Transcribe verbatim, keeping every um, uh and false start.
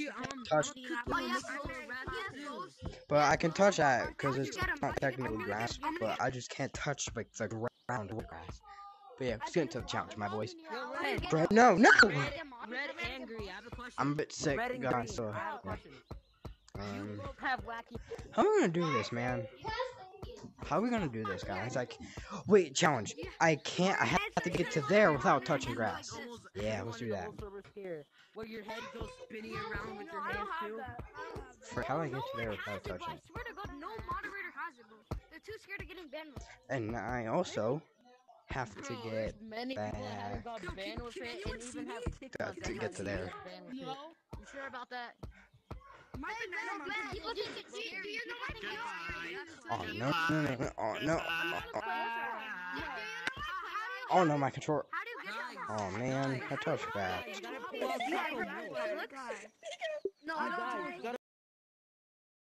you. Um, touch, but I can touch that because it's not technically grass, but I just can't touch like the ground with grass. But yeah, let's get into the challenge, my boys. Red, no, no. Red angry. I have a question. I'm a bit sick, Red and guys. green. So, I have a yeah. question. um, You both have wacky. how are we gonna do this, man? How are we gonna do this, guys? Like, wait, challenge. I can't. I have to get to there without touching grass. Yeah, let's do that. Where your head goes spinning around with your hands too. For how do I get to there without touching it? I swear to God, no moderator has it, bro. They're too scared of getting banned. And I also have to get Many back people haven't got banned with it and even have TikTok to that get to hasn't there. got banned with it. You sure about that? My banana monkey. People think it's scary. Oh no, no, no, no, oh no, oh, oh no, my controller. Oh man, I touched that. No, I don't.